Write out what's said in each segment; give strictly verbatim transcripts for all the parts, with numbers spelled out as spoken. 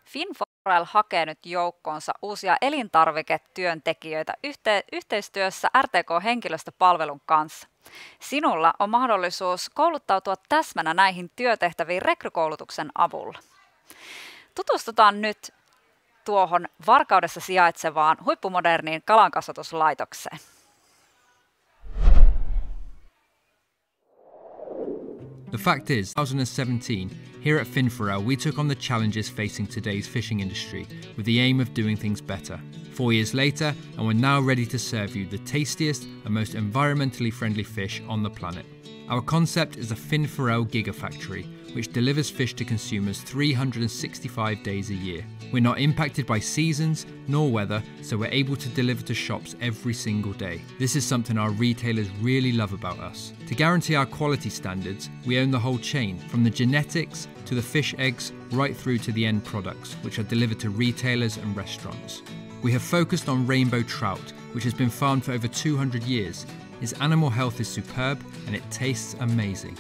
Finforel hakee nyt joukkoonsa uusia elintarviketyöntekijöitä yhte- yhteistyössä R T K-henkilöstöpalvelun kanssa. Sinulla on mahdollisuus kouluttautua täsmänä näihin työtehtäviin rekrykoulutuksen avulla. Tutustutaan nyt tuohon Varkaudessa sijaitsevaan huippumoderniin kalankasvatuslaitokseen. The fact is, two thousand seventeen, here at Finforel, we took on the challenges facing today's fishing industry with the aim of doing things better. Four years later, and we're now ready to serve you the tastiest and most environmentally friendly fish on the planet. Our concept is a Finforel Gigafactory, which delivers fish to consumers three hundred sixty-five days a year. We're not impacted by seasons nor weather, so we're able to deliver to shops every single day. This is something our retailers really love about us. To guarantee our quality standards, we own the whole chain, from the genetics to the fish eggs, right through to the end products, which are delivered to retailers and restaurants. We have focused on rainbow trout, which has been farmed for over two hundred years. Its animal health is superb and it tastes amazing.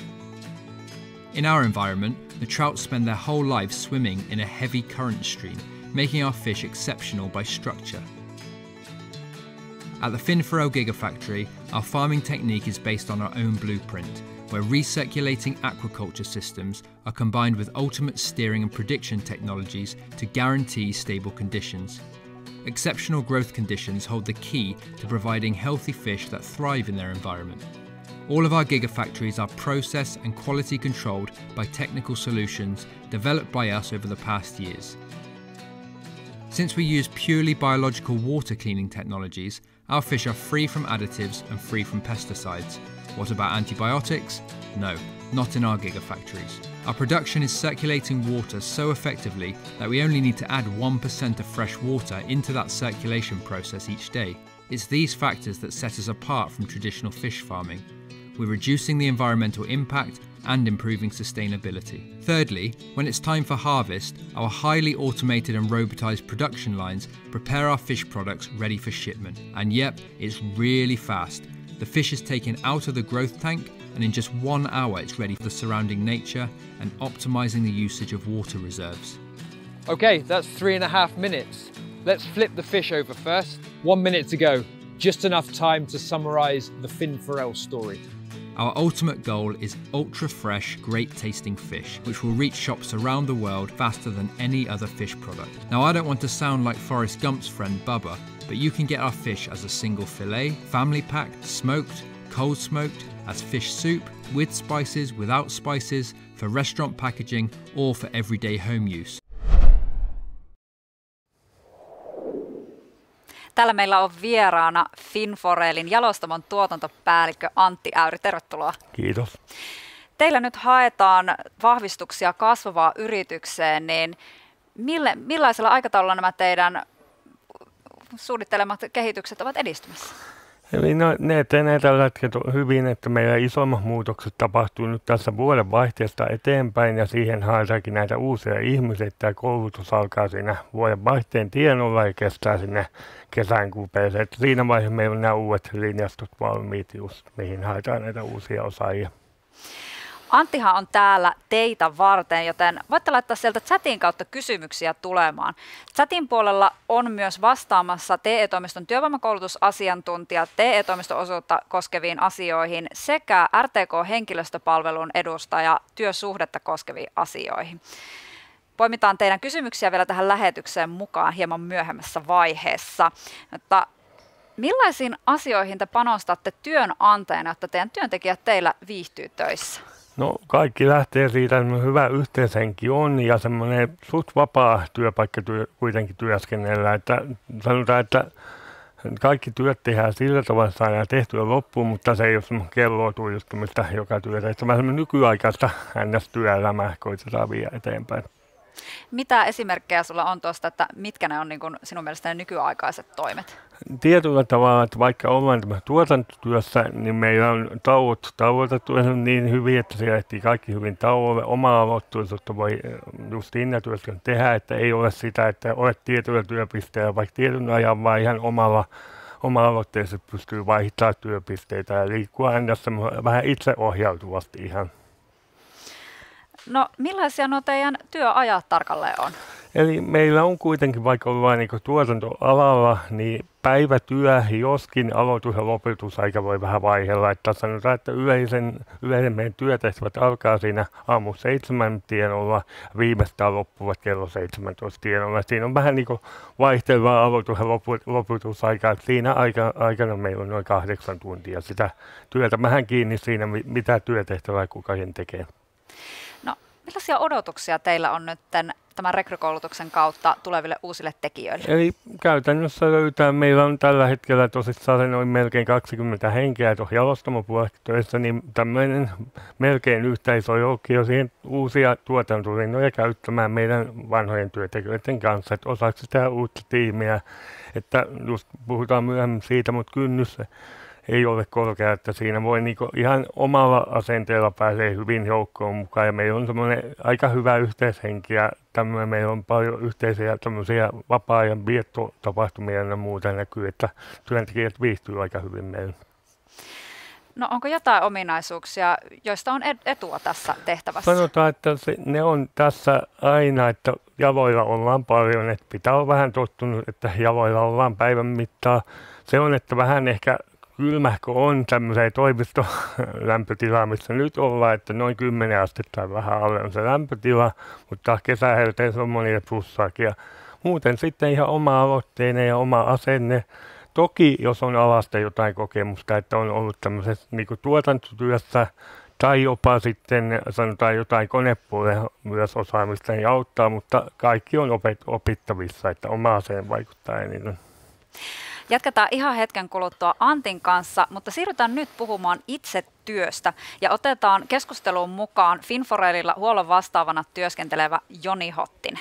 In our environment, the trout spend their whole lives swimming in a heavy current stream, making our fish exceptional by structure. At the Finforel Gigafactory, our farming technique is based on our own blueprint, where recirculating aquaculture systems are combined with ultimate steering and prediction technologies to guarantee stable conditions. Exceptional growth conditions hold the key to providing healthy fish that thrive in their environment. All of our gigafactories are process and quality controlled by technical solutions developed by us over the past years. Since we use purely biological water cleaning technologies, our fish are free from additives and free from pesticides. What about antibiotics? No, not in our gigafactories. Our production is circulating water so effectively that we only need to add one percent of fresh water into that circulation process each day. It's these factors that set us apart from traditional fish farming. We're reducing the environmental impact and improving sustainability. Thirdly, when it's time for harvest, our highly automated and robotised production lines prepare our fish products ready for shipment. And yep, it's really fast. The fish is taken out of the growth tank and in just one hour it's ready for the surrounding nature and optimising the usage of water reserves. Okay, that's three and a half minutes. Let's flip the fish over first. One minute to go. Just enough time to summarise the Finforel story. Our ultimate goal is ultra-fresh, great-tasting fish, which will reach shops around the world faster than any other fish product. Now, I don't want to sound like Forrest Gump's friend Bubba, but you can get our fish as a single fillet, family pack, smoked, cold smoked, as fish soup, with spices, without spices, for restaurant packaging, or for everyday home use. Täällä meillä on vieraana Finforelin jalostamon tuotantopäällikkö Antti Äyri. Tervetuloa. Kiitos. Teillä nyt haetaan vahvistuksia kasvavaan yritykseen, niin mille, millaisella aikataululla nämä teidän suunnittelemat kehitykset ovat edistymässä? Eli no, ne etenee tällä hetkellä hyvin, että meillä isommat muutokset tapahtuu nyt tässä vuoden vaihteesta eteenpäin ja siihen haetaankin näitä uusia ihmisiä. Tämä koulutus alkaa siinä vuoden vaihteen tienoilla ja kestää sinne kesän kupeeseen. Että siinä vaiheessa meillä on nämä uudet linjastot valmiit just, mihin haetaan näitä uusia osaajia. Anttihan on täällä teitä varten, joten voitte laittaa sieltä chatin kautta kysymyksiä tulemaan. Chatin puolella on myös vastaamassa T E-toimiston työvoimakoulutusasiantuntija T E-toimiston osuutta koskeviin asioihin sekä R T K-henkilöstöpalvelun edustaja työsuhdetta koskeviin asioihin. Poimitaan teidän kysymyksiä vielä tähän lähetykseen mukaan hieman myöhemmässä vaiheessa. Mutta millaisiin asioihin te panostatte työnantajana, että teidän työntekijät teillä viihtyy töissä? No kaikki lähtee siitä, että hyvä yhteishenki on ja semmoinen suht vapaa työpaikka työ, kuitenkin työskennellään. Että sanotaan, että kaikki työt tehdään sillä tavalla, että saadaan tehtyä loppuun, mutta se ei ole semmoinen kelloa tuijuttamista joka työtä. Että vähän nykyaikaista ns. Työelämää koitetaan viedä eteenpäin. Mitä esimerkkejä sulla on tuosta, että mitkä ne on niin kuin sinun mielestä ne nykyaikaiset toimet? Tietyllä tavalla, että vaikka ollaan tämä tuotantotyössä, niin meillä on tauot tauotettu niin hyvin, että se ehtii kaikki hyvin tauolle. Oma-aloitteisuutta voi just siinä työssä tehdä, että ei ole sitä, että olet tietyllä työpisteellä vaikka tietyn ajan, vaan ihan omalla oma-aloitteisesti pystyy vaihtamaan työpisteitä ja liikkua aina vähän itseohjautuvasti ihan. No millaisia nuo teidän työajat tarkalleen on? Eli meillä on kuitenkin, vaikka ollaan niin tuotantoalalla, niin päivätyö, joskin aloitus- ja lopetusaika voi vähän vaihella. Että sanotaan, että yleisen, yleisen meidän työtehtävät alkaa siinä aamu seitsemän tienolla, viimeistään loppuvat kello seitsemäntoista tienolla. Siinä on vähän niin vaihtelevaa aloitus- ja lopetusaikaa. Siinä aika, aikana meillä on noin kahdeksan tuntia sitä työtä. Vähän kiinni siinä, mitä työtehtävää kukaan tekee. No, millaisia odotuksia teillä on nyt tämän rekrykoulutuksen kautta tuleville uusille tekijöille? Eli käytännössä löytää, meillä on tällä hetkellä tosissaan noin melkein kaksikymmentä henkeä tuossa jalostamopuolella töissä, niin tämmöinen melkein yhteisö joukki jo siihen uusia tuotantolinnoja käyttämään meidän vanhojen työntekijöiden kanssa, että osaksi sitä uutta tiimiä, että just puhutaan myöhemmin siitä, mutta kynnys ei ole korkea, että siinä voi niinku ihan omalla asenteella pääsee hyvin joukkoon mukaan ja meillä on semmoinen aika hyvä yhteishenki ja tämmöinen, meillä on paljon yhteisiä tämmöisiä vapaa-ajan viettotapahtumia ja muuta näkyy, että työntekijät viihtyy aika hyvin meillä. No onko jotain ominaisuuksia, joista on etua tässä tehtävässä? Sanotaan, että se, ne on tässä aina, että jaloilla ollaan paljon, että pitää olla vähän tottunut, että jaloilla ollaan päivän mittaa. Se on, että vähän ehkä kylmähkö on tämmöiseen toimistolämpötilaan, missä nyt ollaan, että noin kymmenen astetta vähän alle on se lämpötila, mutta kesähelteessä on monia plussaakin. Ja muuten sitten ihan oma-aloitteinen ja oma asenne. Toki jos on alasta jotain kokemusta, että on ollut tämmöisessä niin kuin tuotantotyössä tai jopa sitten sanotaan jotain konepuoleen myös osaamista, niin auttaa, mutta kaikki on opet- opittavissa, että oma aseen vaikuttaa eniten. Jatketaan ihan hetken kuluttua Antin kanssa, mutta siirrytään nyt puhumaan itse työstä ja otetaan keskusteluun mukaan Finforaililla huollon vastaavana työskentelevä Joni Hottinen.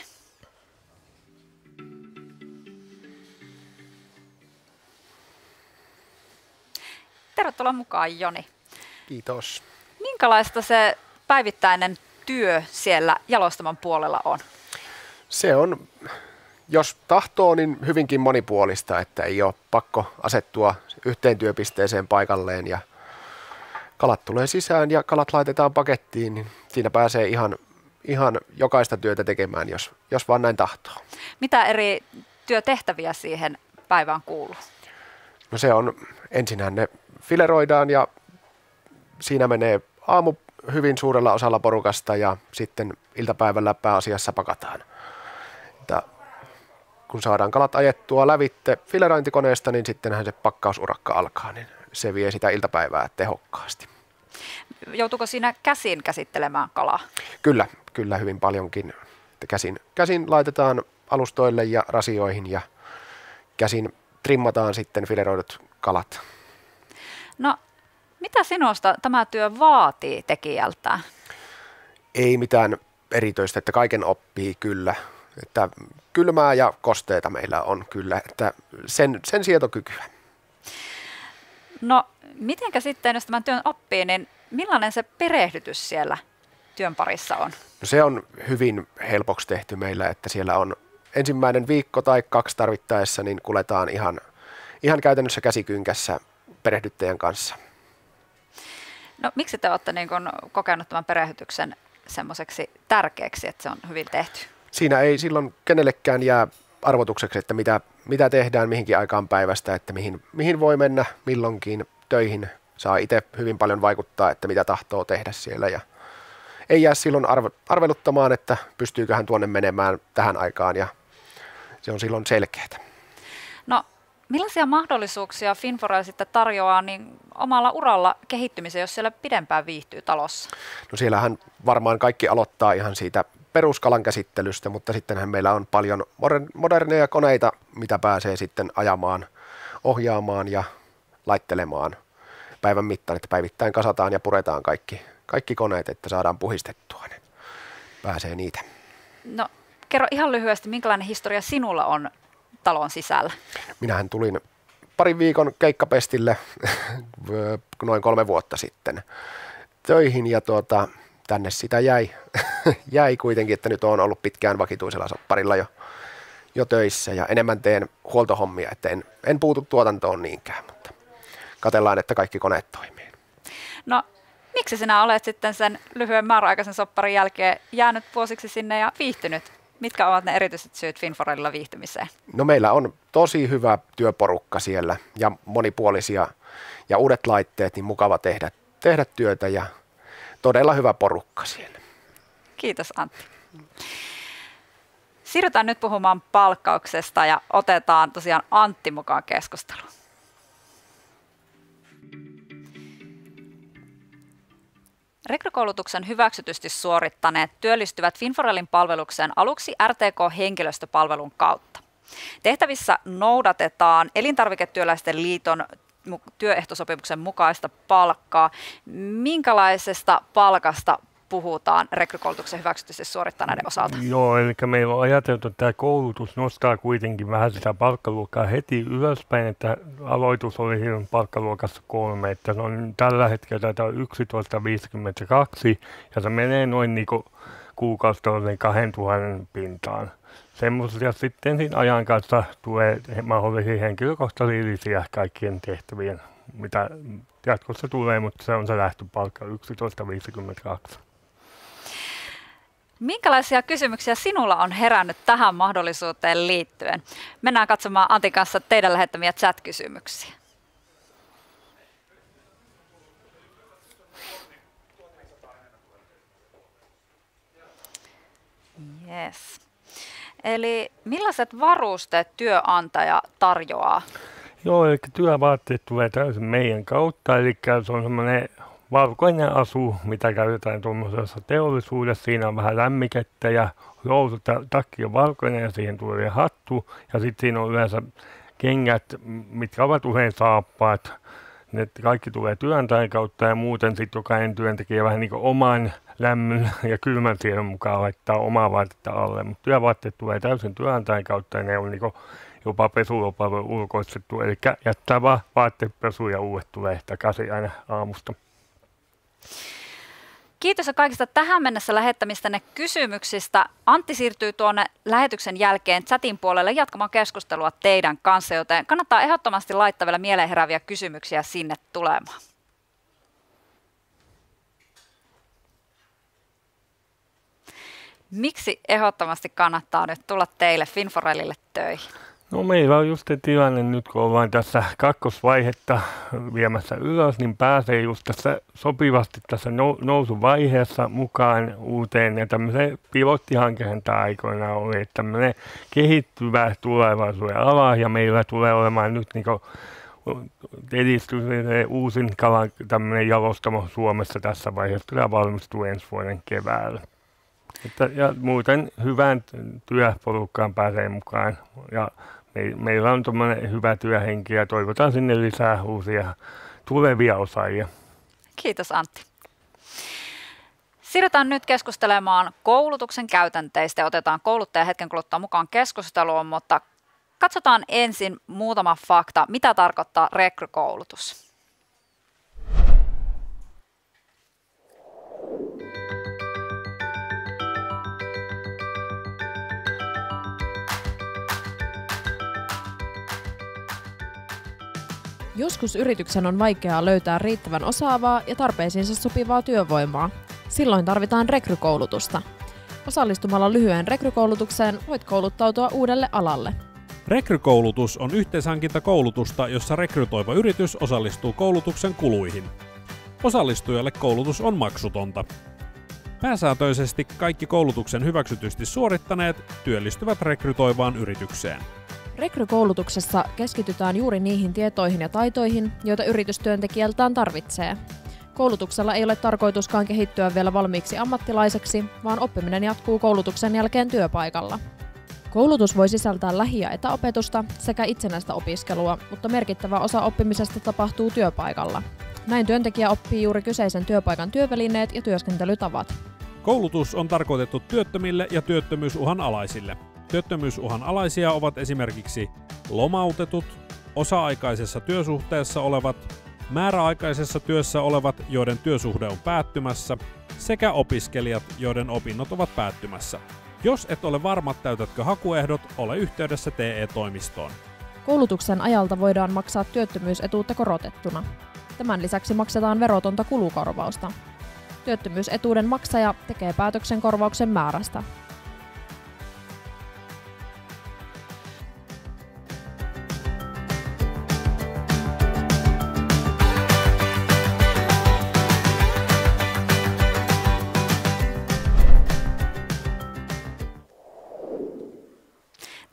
Tervetuloa mukaan, Joni. Kiitos. Minkälaista se päivittäinen työ siellä jalostamon puolella on? Se on, jos tahtoo, niin hyvinkin monipuolista, että ei ole pakko asettua yhteen työpisteeseen paikalleen ja kalat tulee sisään ja kalat laitetaan pakettiin, niin siinä pääsee ihan, ihan jokaista työtä tekemään, jos, jos vaan näin tahtoo. Mitä eri työtehtäviä siihen päivään kuuluu? No se on, ensinnähän ne fileroidaan ja siinä menee aamu hyvin suurella osalla porukasta ja sitten iltapäivällä pääasiassa pakataan. Että kun saadaan kalat ajettua lävitte filerointikoneesta, niin sittenhän se pakkausurakka alkaa, niin se vie sitä iltapäivää tehokkaasti. Joutuuko siinä käsin käsittelemään kalaa? Kyllä, kyllä hyvin paljonkin. Käsin, käsin laitetaan alustoille ja rasioihin ja käsin trimmataan sitten fileroidut kalat. No, mitä sinusta tämä työ vaatii tekijältään? Ei mitään erityistä, että kaiken oppii kyllä. Että kylmää ja kosteita meillä on kyllä, että sen, sen sietokykyä. No, mitenkä sitten, jos tämän työn oppii, niin millainen se perehdytys siellä työn parissa on? No se on hyvin helpoksi tehty meillä, että siellä on ensimmäinen viikko tai kaksi tarvittaessa, niin kuljetaan ihan, ihan käytännössä käsikynkässä perehdyttäjän kanssa. No miksi te olette niin kun kokenut tämän perehdytyksen semmoiseksi tärkeäksi, että se on hyvin tehty? Siinä ei silloin kenellekään jää arvotukseksi, että mitä, mitä tehdään mihinkin aikaan päivästä, että mihin, mihin voi mennä milloinkin töihin. Saa itse hyvin paljon vaikuttaa, että mitä tahtoo tehdä siellä ja ei jää silloin arve, arveluttamaan, että pystyyköhän tuonne menemään tähän aikaan ja se on silloin selkeää. No, millaisia mahdollisuuksia Finforail sitten tarjoaa niin omalla uralla kehittymiseen, jos siellä pidempään viihtyy talossa? No siellähän varmaan kaikki aloittaa ihan siitä peruskalan käsittelystä, mutta sittenhän meillä on paljon moderneja koneita, mitä pääsee sitten ajamaan, ohjaamaan ja laittelemaan päivän mittaan, että päivittäin kasataan ja puretaan kaikki, kaikki koneet, että saadaan puhistettua ne. Pääsee niitä. No, kerro ihan lyhyesti, minkälainen historia sinulla on talon sisällä? Minähän tulin parin viikon keikkapestille noin kolme vuotta sitten töihin ja tuota, tänne sitä jäi, jäi kuitenkin, että nyt olen ollut pitkään vakituisella sopparilla jo, jo töissä ja enemmän teen huoltohommia, että en, en puutu tuotantoon niinkään, mutta katsellaan, että kaikki koneet toimii. No, miksi sinä olet sitten sen lyhyen määräaikaisen sopparin jälkeen jäänyt vuosiksi sinne ja viihtynyt? Mitkä ovat ne erityiset syyt Finforellilla viihtymiseen? No meillä on tosi hyvä työporukka siellä ja monipuolisia ja uudet laitteet, niin mukava tehdä, tehdä työtä ja todella hyvä porukka siellä. Kiitos Antti. Siirrytään nyt puhumaan palkkauksesta ja otetaan tosiaan Antti mukaan keskusteluun. Rekrykoulutuksen hyväksytysti suorittaneet työllistyvät Finforellin palvelukseen aluksi R T K-henkilöstöpalvelun kautta. Tehtävissä noudatetaan Elintarviketyöläisten liiton työehtosopimuksen mukaista palkkaa. Minkälaisesta palkasta puhutaan rekrykoulutuksen hyväksytysti suorittaneiden osalta? Joo, eli meillä on ajateltu, että tämä koulutus nostaa kuitenkin vähän sitä palkkaluokkaa heti ylöspäin, että aloitus oli silloin palkkaluokassa kolme, että se on tällä hetkellä tämä on yksitoista viisikymmentäkaksi ja se menee noin niin kuin kuukausitasoisen kahdentuhannen pintaan. Semmoisia sitten siinä ajan kanssa tulee mahdollisia henkilökohtaisia lisiä kaikkien tehtävien, mitä jatkossa tulee, mutta se on se lähtöpalkka yksitoista viisikymmentäkaksi. Minkälaisia kysymyksiä sinulla on herännyt tähän mahdollisuuteen liittyen? Mennään katsomaan Antin kanssa teidän lähettämiä chat-kysymyksiä. Yes. Eli millaiset varusteet työnantaja tarjoaa? Joo, eli työvaatteet tulee täysin meidän kautta, eli se on semmoinen valkoinen asu, mitä käytetään tuommoisessa teollisuudessa. Siinä on vähän lämmikettä ja housut, takki on valkoinen ja siihen tulee hattu. Ja sitten siinä on yleensä kengät, mitkä ovat usein saappaat. Ne kaikki tulee työnantajan kautta ja muuten sitten jokainen työntekijä vähän niin kuin oman lämmön ja kylmän siedon mukaan laittaa omaa vaatetta alle. Mutta työvaatteet tulee täysin työnantajan kautta ja ne on niin kuin jopa pesulupalvelu ulkoistettu. Eli jättää vaan vaatteet pesuun ja uudet tulee takaisin aina aamusta. Kiitos kaikista tähän mennessä lähettämistänne kysymyksistä. Antti siirtyy tuonne lähetyksen jälkeen chatin puolelle jatkamaan keskustelua teidän kanssa, joten kannattaa ehdottomasti laittaa vielä mieleen herääviä kysymyksiä sinne tulemaan. Miksi ehdottomasti kannattaa nyt tulla teille Finforellille töihin? No meillä on just se tilanne nyt, kun ollaan tässä kakkosvaihetta viemässä ylös, niin pääsee just tässä sopivasti tässä nousuvaiheessa mukaan uuteen ja tämmöiseen pilottihankeen tämä aikoinaan oli, että tämmöinen kehittyvä tulevaisuuden ala ja meillä tulee olemaan nyt niin kuin edistys, uusin kalan tämmöinen jalostamo Suomessa tässä vaiheessa, tämä valmistuu ensi vuoden keväällä. Että, ja muuten hyvään työporukkaan pääsee mukaan ja me, meillä on tuommoinen hyvä työhenki ja toivotaan sinne lisää uusia tulevia osaajia. Kiitos Antti. Siirrytään nyt keskustelemaan koulutuksen käytänteistä ja otetaan kouluttaja hetken kuluttua mukaan keskusteluun, mutta katsotaan ensin muutama fakta, mitä tarkoittaa rekrykoulutus. Joskus yrityksen on vaikeaa löytää riittävän osaavaa ja tarpeisiinsa sopivaa työvoimaa. Silloin tarvitaan rekrykoulutusta. Osallistumalla lyhyen rekrykoulutukseen voit kouluttautua uudelle alalle. Rekrykoulutus on yhteishankintakoulutusta, jossa rekrytoiva yritys osallistuu koulutuksen kuluihin. Osallistujalle koulutus on maksutonta. Pääsääntöisesti kaikki koulutuksen hyväksytysti suorittaneet työllistyvät rekrytoivaan yritykseen. Rekrykoulutuksessa keskitytään juuri niihin tietoihin ja taitoihin, joita yritystyöntekijältään tarvitsee. Koulutuksella ei ole tarkoituskaan kehittyä vielä valmiiksi ammattilaiseksi, vaan oppiminen jatkuu koulutuksen jälkeen työpaikalla. Koulutus voi sisältää lähi- ja etäopetusta sekä itsenäistä opiskelua, mutta merkittävä osa oppimisesta tapahtuu työpaikalla. Näin työntekijä oppii juuri kyseisen työpaikan työvälineet ja työskentelytavat. Koulutus on tarkoitettu työttömille ja työttömyysuhan alaisille. Työttömyysuhan alaisia ovat esimerkiksi lomautetut, osa-aikaisessa työsuhteessa olevat, määräaikaisessa työssä olevat, joiden työsuhde on päättymässä, sekä opiskelijat, joiden opinnot ovat päättymässä. Jos et ole varma, täytätkö hakuehdot, ole yhteydessä T E-toimistoon. Koulutuksen ajalta voidaan maksaa työttömyysetuutta korotettuna. Tämän lisäksi maksetaan verotonta kulukorvausta. Työttömyysetuuden maksaja tekee päätöksen korvauksen määrästä.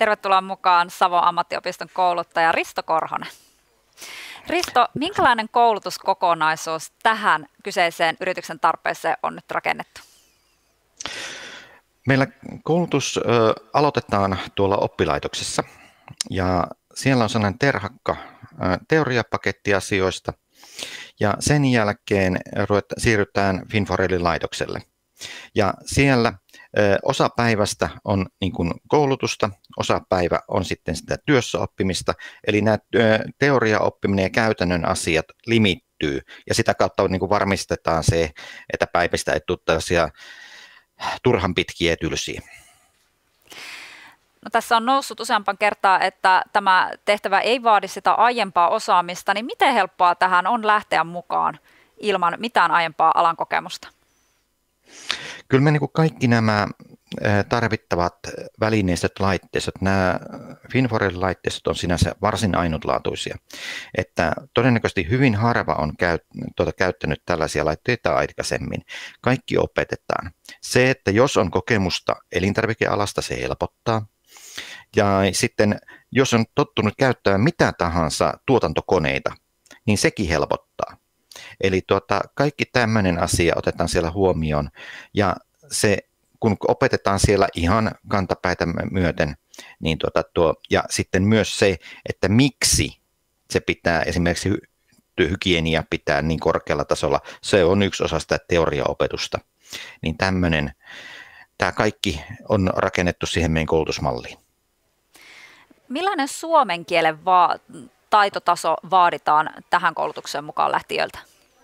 Tervetuloa mukaan Savon ammattiopiston kouluttaja Risto Korhonen. Risto, minkälainen koulutuskokonaisuus tähän kyseiseen yrityksen tarpeeseen on nyt rakennettu? Meillä koulutus ö, aloitetaan tuolla oppilaitoksessa ja siellä on sellainen terhakka ö, teoriapaketti asioista ja sen jälkeen ruvet, siirrytään Finforelin laitokselle. Ja siellä ö, osa päivästä on niin kuin koulutusta, osa päivä on sitten sitä työssäoppimista, eli nämä ö, teoriaoppiminen ja käytännön asiat limittyy ja sitä kautta niin kuin varmistetaan se, että päivistä ei tule tällaisia turhan pitkiä tylsiä. No, tässä on noussut useampan kertaa, että tämä tehtävä ei vaadi sitä aiempaa osaamista, niin miten helppoa tähän on lähteä mukaan ilman mitään aiempaa alan kokemusta? Kyllä me niin kuin kaikki nämä tarvittavat välineistöt, laitteistot, nämä Finforelin laitteistot on sinänsä varsin ainutlaatuisia, että todennäköisesti hyvin harva on käy, tuota, käyttänyt tällaisia laitteita aikaisemmin. Kaikki opetetaan. Se, että jos on kokemusta elintarvikealasta, se helpottaa. Ja sitten jos on tottunut käyttämään mitä tahansa tuotantokoneita, niin sekin helpottaa. Eli tuota, kaikki tämmöinen asia otetaan siellä huomioon ja se kun opetetaan siellä ihan kantapäitä myöten, niin tuota, tuo, ja sitten myös se, että miksi se pitää esimerkiksi hygienia pitää niin korkealla tasolla, se on yksi osa sitä teoriaopetusta. Niin tämmöinen, tämä kaikki on rakennettu siihen meidän koulutusmalliin. Millainen suomen kielen va- taitotaso vaaditaan tähän koulutukseen mukaan lähtijöiltä?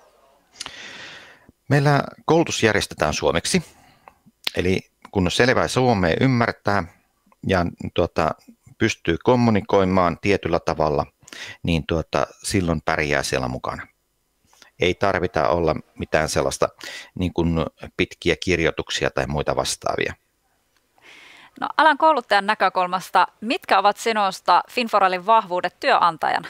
Meillä koulutus järjestetään suomeksi. Eli kun selvää suomea ymmärtää ja tuota, pystyy kommunikoimaan tietyllä tavalla, niin tuota, silloin pärjää siellä mukana. Ei tarvita olla mitään sellaista niin kuin pitkiä kirjoituksia tai muita vastaavia. No, alan kouluttajan näkökulmasta, mitkä ovat sinusta Finforelin vahvuudet työnantajana?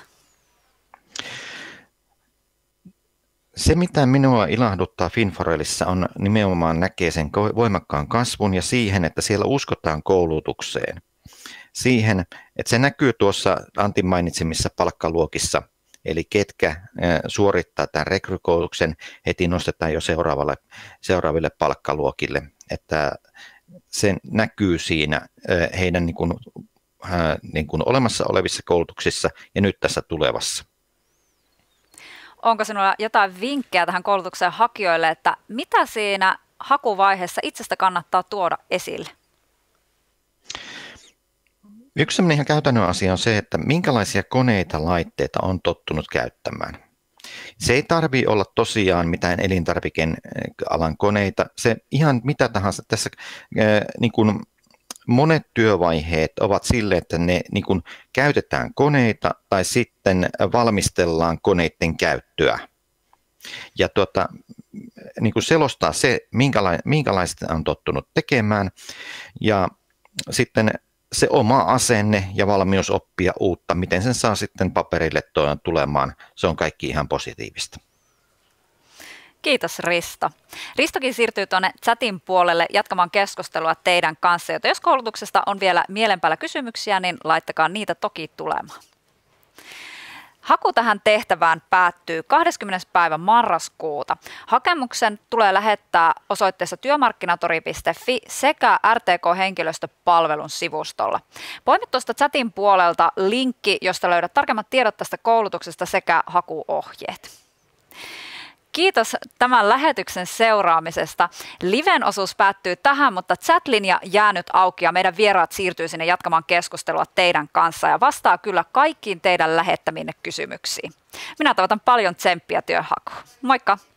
Se, mitä minua ilahduttaa Finforelissa, on nimenomaan näkee sen voimakkaan kasvun ja siihen, että siellä uskotaan koulutukseen. Siihen, että se näkyy tuossa Antin mainitsemissa palkkaluokissa, eli ketkä suorittaa tämän rekrykoulutuksen, heti nostetaan jo seuraavalle, seuraaville palkkaluokille, että se näkyy siinä heidän niin kuin, niin kuin olemassa olevissa koulutuksissa ja nyt tässä tulevassa. Onko sinulla jotain vinkkejä tähän koulutukseen hakijoille, että mitä siinä hakuvaiheessa itsestä kannattaa tuoda esille? Yksi sellainen ihan käytännön asia on se, että minkälaisia koneita, laitteita on tottunut käyttämään. Se ei tarvitse olla tosiaan mitään elintarvikealan koneita. Se ihan mitä tahansa tässä niin kuin monet työvaiheet ovat sille, että ne niin kuin käytetään koneita tai sitten valmistellaan koneiden käyttöä. Ja tuota, niin kuin selostaa se, minkäla- minkälaista on tottunut tekemään ja sitten se oma asenne ja valmius oppia uutta, miten sen saa sitten paperille tulemaan, se on kaikki ihan positiivista. Kiitos Risto. Ristokin siirtyy tuonne chatin puolelle jatkamaan keskustelua teidän kanssa, joten jos koulutuksesta on vielä mielen päällä kysymyksiä, niin laittakaa niitä toki tulemaan. Haku tähän tehtävään päättyy kahdeskymmenes päivä marraskuuta. Hakemuksen tulee lähettää osoitteessa työmarkkinatori piste fi sekä R T K-henkilöstöpalvelun sivustolla. Poimi tuosta chatin puolelta linkki, josta löydät tarkemmat tiedot tästä koulutuksesta sekä hakuohjeet. Kiitos tämän lähetyksen seuraamisesta. Liven osuus päättyy tähän, mutta chat-linja jää nyt auki ja meidän vieraat siirtyy sinne jatkamaan keskustelua teidän kanssa ja vastaa kyllä kaikkiin teidän lähettämiinne kysymyksiin. Minä toivotan paljon tsemppiä työhakuun. Moikka!